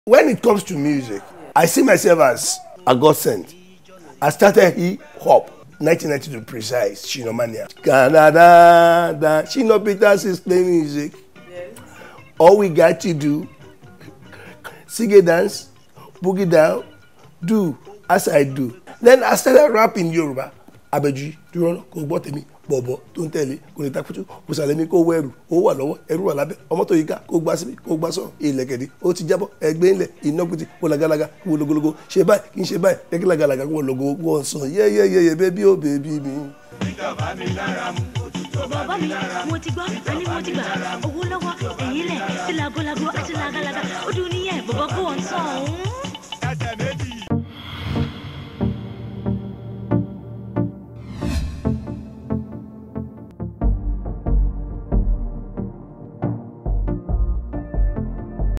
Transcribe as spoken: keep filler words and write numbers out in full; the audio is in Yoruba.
When it comes to music, I see myself as a godsend. I started hip hop, nineteen ninety to be precise, Shina Mania. Canada, Shina Peters is playing music. Yes. All we got to do, sing a dance, boogie down, do as I do. Then I started rapping Yoruba. Abeji, do you know? Go bought me, Bobo, don't tell me, go to Takuchu, go Salemi, go where, oh, hello, everyone, Omoto Yika, go Bassi, go Basso, Elekedi, Otijabo, Egbenle, Inoguti, Olagalaga, Wologo, Sheba, in Sheba, Eglagalaga, Wologo, go so, yeah, yeah, yeah, yeah, baby, oh, baby, me. Bàbá mi mo ti gbọ́ ẹni mo ti gbà owó lọ́wọ́ èyí lẹ̀ tí làgọ́làgọ́ àti làgàlàgà ó dùn